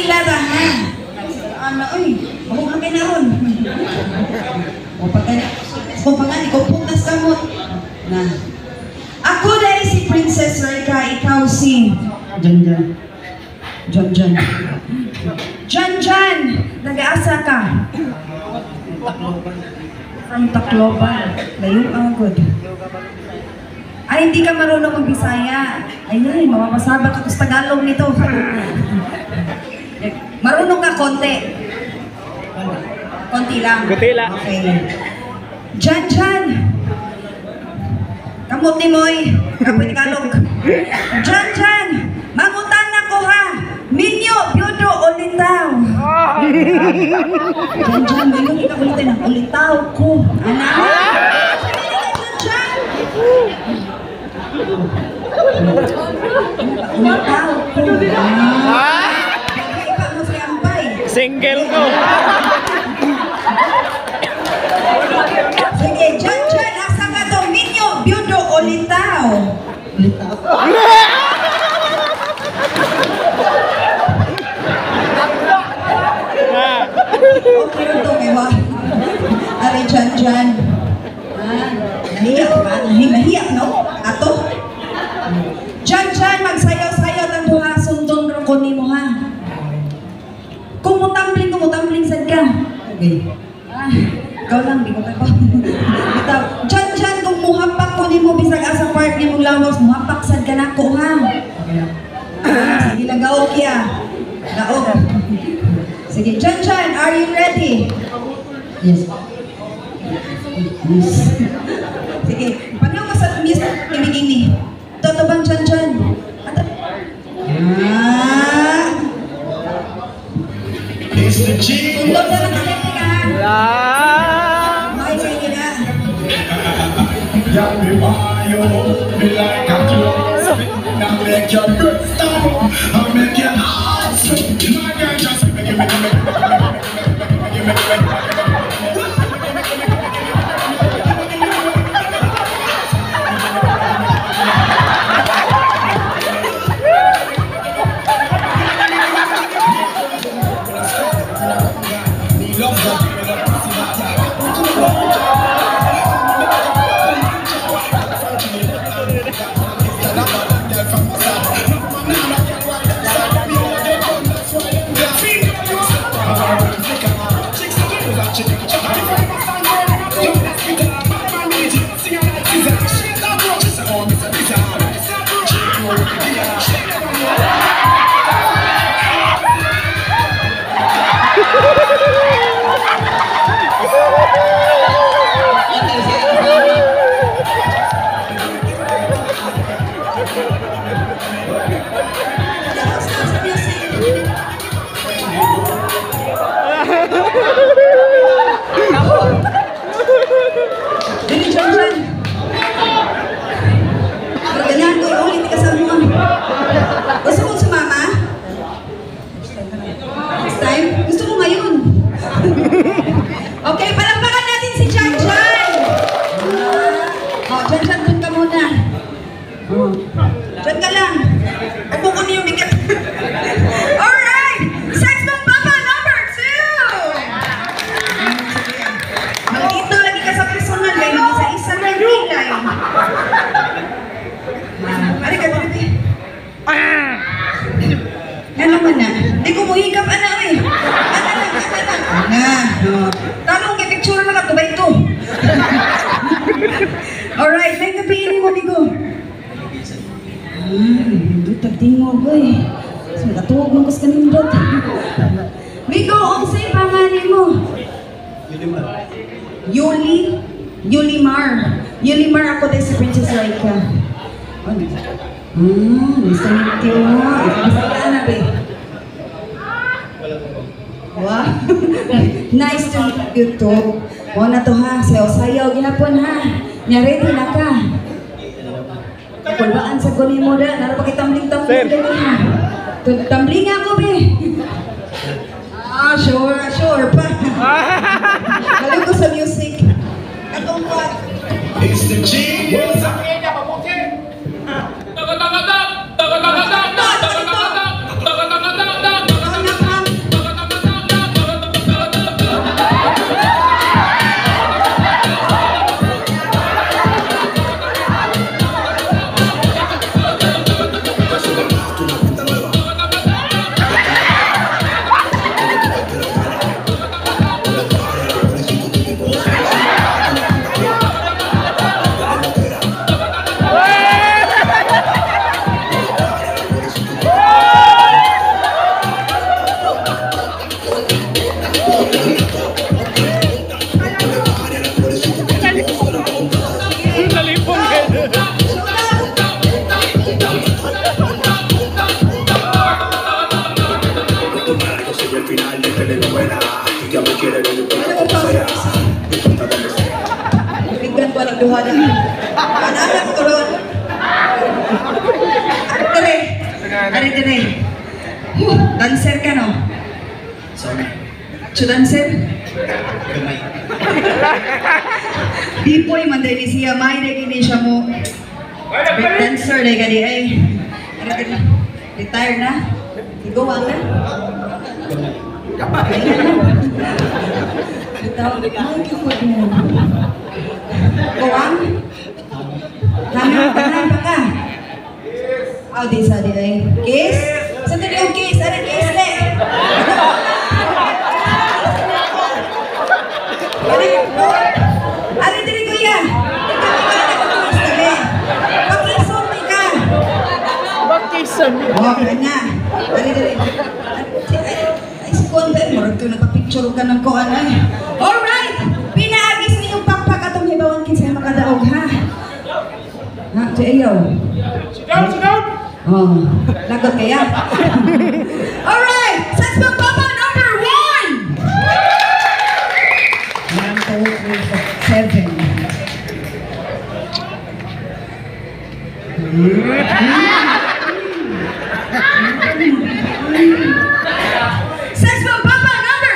Manila ta ha. Ano oy, ako ka kay naron. O patay. So pangani ko putas kamot. Na. Ako dahil si Princess Raika, ikaw si Janjan. Janjan. Janjan, nag-aasa ka? From Tacloban. Layo ang good. Ay, hindi ka marunong mag-Bisaya. Ayun, mamasabat ako sa Tagalog nito. Marunong ka konti. Konti lang. Konti lang. Okay. Janjan. Kamot ni Moy. Kapoy Tagalog. Janjan. Mangutan na ko ha. Minyo, Byodo, Ulitaw. Janjan, minyo kita ulitin. Ulitaw ko. Anak. Janjan. Ulitaw ko. Iba mo si Ampay. Single ko. Sige, Janjan, asa ka to? Minyo, Byodo, Ulitaw. Ulitaw. Okay ito, ewa. Ari, Janjan. Nahiyak ba? Nahiyak, no? Ato? Janjan, magsayaw-sayaw ng duha, sundon ro ko nimo ha. Kumutambling sad ka. Okay. Ikaw lang, di ko pa. Janjan, kung muhapak ko nimo, bisag asa park nimo lawas, muhapak sad ka na ko ha. Sige, lagaw kya. Laog. Sige, Janjan, are you ready? Yes. Yes. Sige, paano ka sa miss ibigini? Toto bang Janjan? Undog na lang sa ka. May sige na. Me like a close. Now make your breath stop. I'll make your heart sweet. My girl just give me. Okay, palakpakan natin si Janjan. Janjan, dun ka muna. Diyan ka lang. Upo ko niyo bigat. Alright! Sex ng Papa number 2! Maldito lagi ka sa personal. Dahil isa-isa na yung nilay. Ano ka, baby? Yan naman na. Hindi ko muhigap, ano eh. Tanong kay picture na ka, tubay ito. Alright, may napili mo, Migo. Tagtingog, boy. So, natuwag mo kas kanindot. Migo, ang say panganin mo? Yulimar. Yulimar ako tayo sa Princess Raika. Nice to meet you. Bisaya na, be. Wow. Nice to meet you too. Mo na to ha, sayaw-sayaw ginapon ha. Nya ready na ka. Kulbaan sa kunin mo da, nara pa kitambling-tambling gani ha. Tumbling ako be. Sure pa. Galing ko sa music. Katong what? It's the G. feeling buena. Y ya me quiere ver un poco sea. Bigyan ko lang duha na. Anak ko ron. Ari dire. Dancer ka no? Sorry. Dancer? Di po yung manday ni siya, may na gini siya mo. Break dancer na gani ay. Retire na? Igawang na? Ay, kikod mo. Gawang? Hanap pa ka? Oh, di sa di ay. Kiss? Sa tali yung kiss? Ano kiss le? Ari diri kuya. Pakison mi ka. Bakison. Oh, na. Ari diri. Ay sikon ba mo to nagpa-picture ka ng kuan ay. All right. Pinaagis ninyong pakpak atong hibawan kinsa makadaog ha. Ha, ayaw. Sit down. Oh, lagot kaya. All right. Let's go Papa number 1. 1, 2, 3, 4, 7. Sexpo Papa number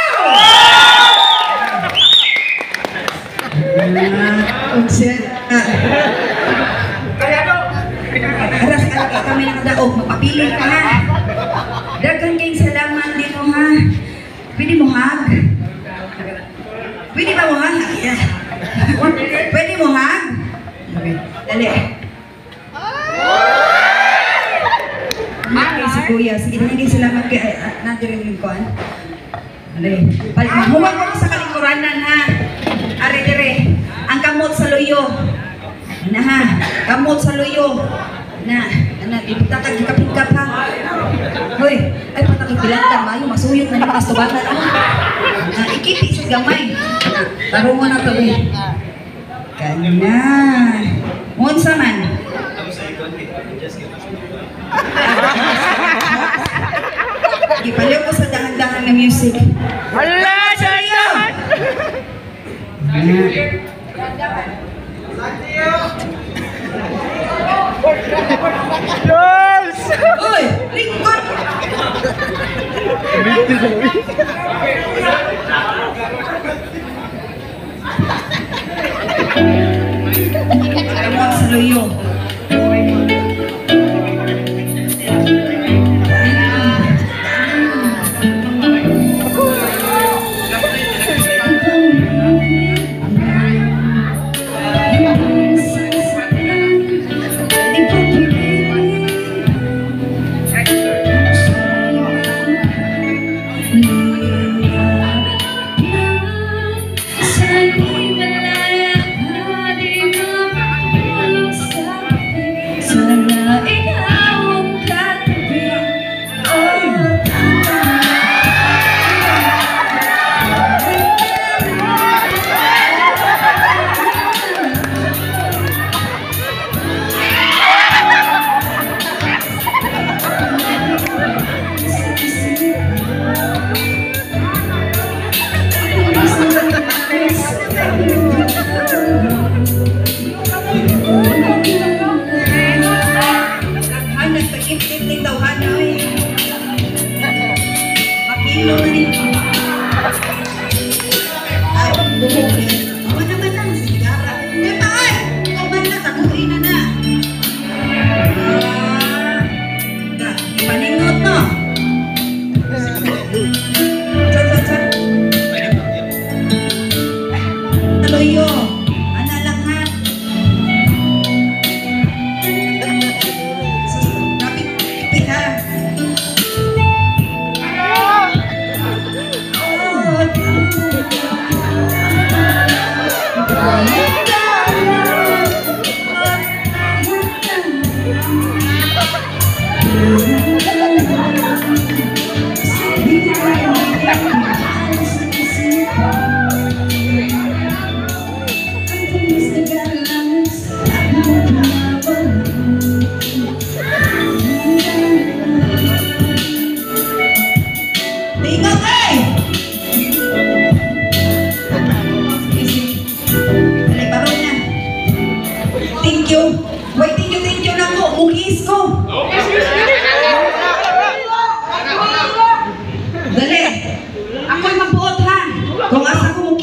2. Aras ka kami nakadaog, mapapili ka ha. Dagan kayong salamat dito ha. Pwede mo hug? Pwede ba mo hug? Pwede mo hug? Dali. Mga si Kuya, sige na naging salamat kay natin rin yung kuhan. Dali. Huwag mo sa kalingkuranan ha. Ari dire, ang kamot sa luyo. Na ha, kamot sa luyo. Na, ipitatag yung kapit-kap ha. Hoy, ay patakit-bilang ka, mayo, masuyot na ni makastubatan ha. Ikipi sa gamay. Taro mo na to eh. Kanya. Monsa man. Ipaliw ko sa dahan-dahan na music. Hala, dahan! Yes! Uy! Lingkod! Kamot sa luyo.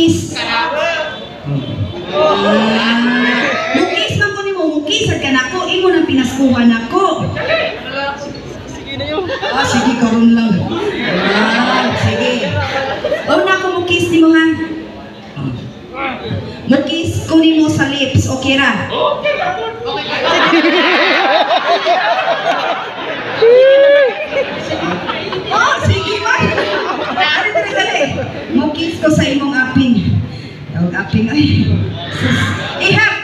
kiss. Mukis man ko ni mo, mukis ka na ko, imo na pinaskuhan ako. Sige, karon lang. Sige. Na ako mukis ni mo ha. Mukis ko ni mo sa lips, okay ra? Sige ba? Dali. Mukis ko sa imong aping. Ang aping ay. Ihap!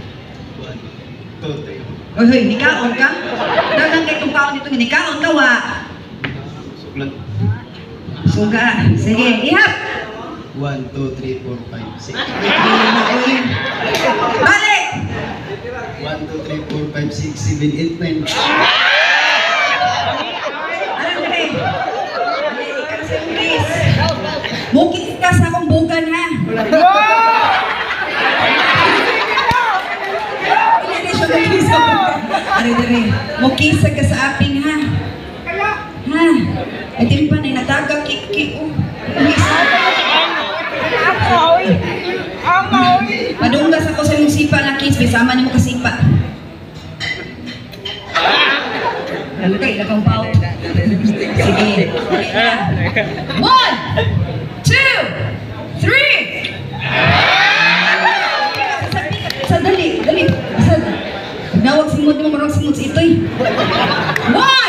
Hoy, nikaon ka? Dagang kay itong kaon dito, nikaon ka wa. Suga. Sige, ihap! 1, 2, 3, 4, 5, 6. Balik! 1, 2, 3, 4, 5, 6, 7, 8, 9. Ano dali? Dali, ikaw sa mukis. Mukis ka sa akong bugan ha. Mukis ka sa aping ha. Ha? Ay din pa na natagak kiki. Padunggas ako sa imong sipa na kiss, bisama nimo kasipa. Ano kay lakang pao? Sige. 1, 2, 3. Dali. Nawag simod mo marang simod sa itoy. 1